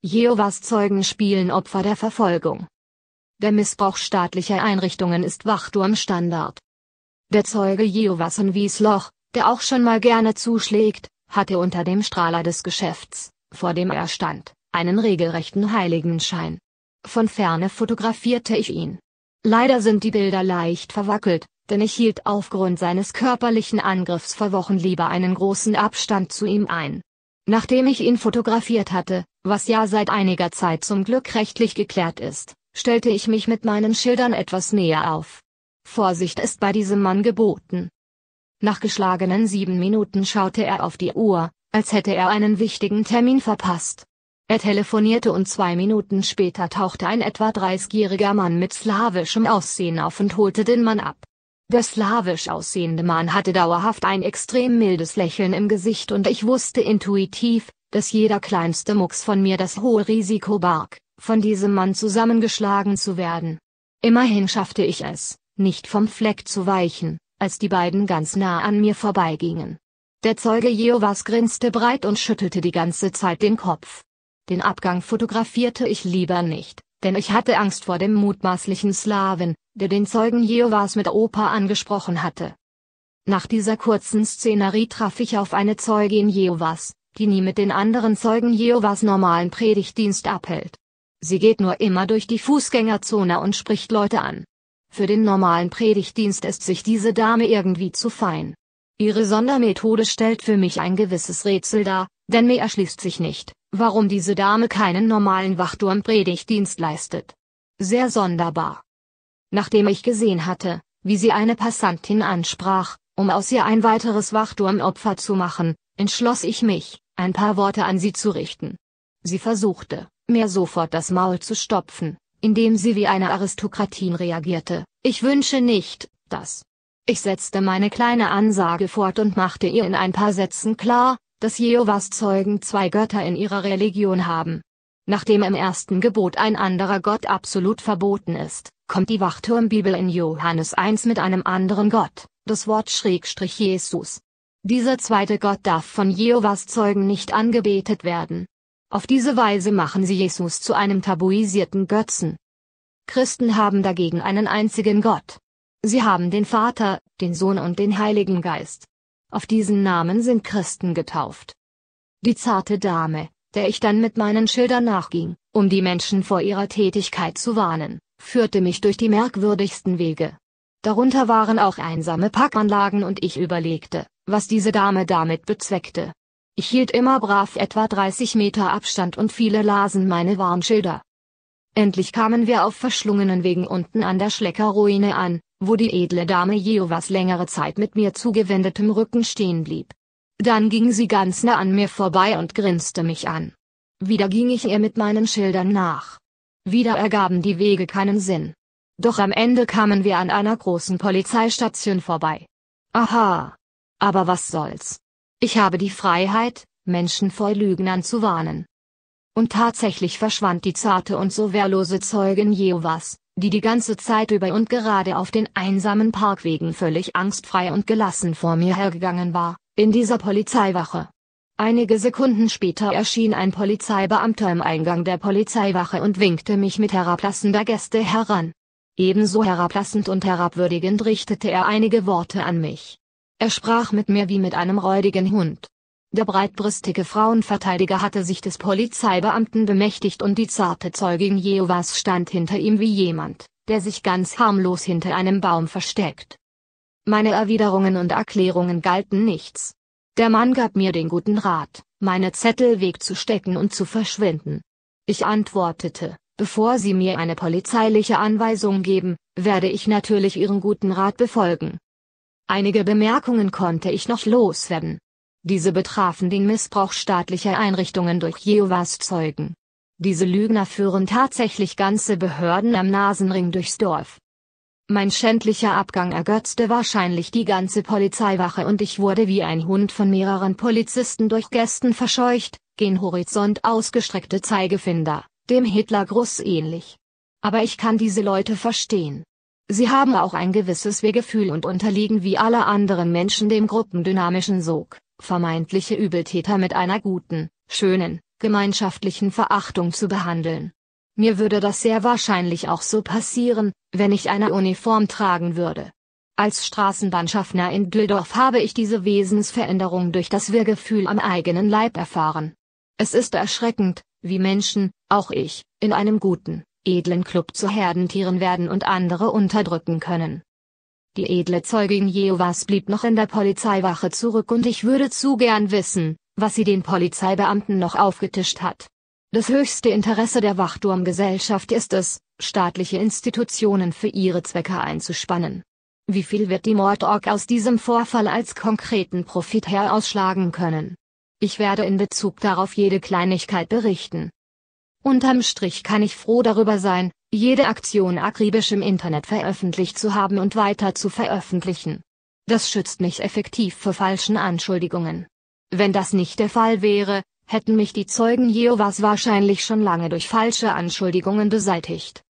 Jehovas Zeugen spielen Opfer der Verfolgung. Der Missbrauch staatlicher Einrichtungen ist Wachturmstandard. Der Zeuge Jehovas in Wiesloch, der auch schon mal gerne zuschlägt, hatte unter dem Strahler des Geschäfts, vor dem er stand, einen regelrechten Heiligenschein. Von ferne fotografierte ich ihn. Leider sind die Bilder leicht verwackelt, denn ich hielt aufgrund seines körperlichen Angriffs vor Wochen lieber einen großen Abstand zu ihm ein. Nachdem ich ihn fotografiert hatte, was ja seit einiger Zeit zum Glück rechtlich geklärt ist, stellte ich mich mit meinen Schildern etwas näher auf. Vorsicht ist bei diesem Mann geboten. Nach geschlagenen 7 Minuten schaute er auf die Uhr, als hätte er einen wichtigen Termin verpasst. Er telefonierte und 2 Minuten später tauchte ein etwa 30-jähriger Mann mit slawischem Aussehen auf und holte den Mann ab. Der slawisch aussehende Mann hatte dauerhaft ein extrem mildes Lächeln im Gesicht und ich wusste intuitiv, dass jeder kleinste Mucks von mir das hohe Risiko barg, von diesem Mann zusammengeschlagen zu werden. Immerhin schaffte ich es, nicht vom Fleck zu weichen, als die beiden ganz nah an mir vorbeigingen. Der Zeuge Jehovas grinste breit und schüttelte die ganze Zeit den Kopf. Den Abgang fotografierte ich lieber nicht, denn ich hatte Angst vor dem mutmaßlichen Slawen, der den Zeugen Jehovas mit Opa angesprochen hatte. Nach dieser kurzen Szenerie traf ich auf eine Zeugin Jehovas, die nie mit den anderen Zeugen Jehovas normalen Predigtdienst abhält. Sie geht nur immer durch die Fußgängerzone und spricht Leute an. Für den normalen Predigtdienst ist sich diese Dame irgendwie zu fein. Ihre Sondermethode stellt für mich ein gewisses Rätsel dar, denn mir erschließt sich nicht, warum diese Dame keinen normalen Wachturm-Predigtdienst leistet. Sehr sonderbar. Nachdem ich gesehen hatte, wie sie eine Passantin ansprach, um aus ihr ein weiteres Wachturmopfer zu machen, entschloss ich mich, ein paar Worte an sie zu richten. Sie versuchte, mir sofort das Maul zu stopfen, indem sie wie eine Aristokratin reagierte: Ich wünsche nicht, dass. Ich setzte meine kleine Ansage fort und machte ihr in ein paar Sätzen klar, dass Jehovas Zeugen 2 Götter in ihrer Religion haben. Nachdem im ersten Gebot ein anderer Gott absolut verboten ist, kommt die Wachturmbibel in Johannes 1 mit einem anderen Gott, das Wort / Jesus. Dieser zweite Gott darf von Jehovas Zeugen nicht angebetet werden. Auf diese Weise machen sie Jesus zu einem tabuisierten Götzen. Christen haben dagegen einen einzigen Gott. Sie haben den Vater, den Sohn und den Heiligen Geist. Auf diesen Namen sind Christen getauft. Die zarte Dame, der ich dann mit meinen Schildern nachging, um die Menschen vor ihrer Tätigkeit zu warnen, führte mich durch die merkwürdigsten Wege. Darunter waren auch einsame Parkanlagen und ich überlegte, was diese Dame damit bezweckte. Ich hielt immer brav etwa 30 Meter Abstand und viele lasen meine Warnschilder. Endlich kamen wir auf verschlungenen Wegen unten an der Schleckerruine an, wo die edle Dame Jehovas längere Zeit mit mir zugewendetem Rücken stehen blieb. Dann ging sie ganz nah an mir vorbei und grinste mich an. Wieder ging ich ihr mit meinen Schildern nach. Wieder ergaben die Wege keinen Sinn. Doch am Ende kamen wir an einer großen Polizeistation vorbei. Aha. Aber was soll's? Ich habe die Freiheit, Menschen vor Lügnern zu warnen. Und tatsächlich verschwand die zarte und so wehrlose Zeugin Jehovas, die die ganze Zeit über und gerade auf den einsamen Parkwegen völlig angstfrei und gelassen vor mir hergegangen war, in dieser Polizeiwache. Einige Sekunden später erschien ein Polizeibeamter im Eingang der Polizeiwache und winkte mich mit herablassender Geste heran. Ebenso herablassend und herabwürdigend richtete er einige Worte an mich. Er sprach mit mir wie mit einem räudigen Hund. Der breitbrüstige Frauenverteidiger hatte sich des Polizeibeamten bemächtigt und die zarte Zeugin Jehovas stand hinter ihm wie jemand, der sich ganz harmlos hinter einem Baum versteckt. Meine Erwiderungen und Erklärungen galten nichts. Der Mann gab mir den guten Rat, meine Zettel wegzustecken und zu verschwinden. Ich antwortete: Bevor Sie mir eine polizeiliche Anweisung geben, werde ich natürlich Ihren guten Rat befolgen. Einige Bemerkungen konnte ich noch loswerden. Diese betrafen den Missbrauch staatlicher Einrichtungen durch Jehovas Zeugen. Diese Lügner führen tatsächlich ganze Behörden am Nasenring durchs Dorf. Mein schändlicher Abgang ergötzte wahrscheinlich die ganze Polizeiwache und ich wurde wie ein Hund von mehreren Polizisten durch Gesten verscheucht, gen Horizont ausgestreckte Zeigefinder, dem Hitlergruß ähnlich. Aber ich kann diese Leute verstehen. Sie haben auch ein gewisses Wir-Gefühl und unterliegen wie alle anderen Menschen dem gruppendynamischen Sog, vermeintliche Übeltäter mit einer guten, schönen, gemeinschaftlichen Verachtung zu behandeln. Mir würde das sehr wahrscheinlich auch so passieren, wenn ich eine Uniform tragen würde. Als Straßenbahnschaffner in Düsseldorf habe ich diese Wesensveränderung durch das Wir-Gefühl am eigenen Leib erfahren. Es ist erschreckend, wie Menschen, auch ich, in einem guten, edlen Club zu Herdentieren werden und andere unterdrücken können. Die edle Zeugin Jehovas blieb noch in der Polizeiwache zurück und ich würde zu gern wissen, was sie den Polizeibeamten noch aufgetischt hat. Das höchste Interesse der Wachturmgesellschaft ist es, staatliche Institutionen für ihre Zwecke einzuspannen. Wie viel wird die Mordorg aus diesem Vorfall als konkreten Profit herausschlagen können? Ich werde in Bezug darauf jede Kleinigkeit berichten. Unterm Strich kann ich froh darüber sein, jede Aktion akribisch im Internet veröffentlicht zu haben und weiter zu veröffentlichen. Das schützt mich effektiv vor falschen Anschuldigungen. Wenn das nicht der Fall wäre, hätten mich die Zeugen Jehovas wahrscheinlich schon lange durch falsche Anschuldigungen beseitigt.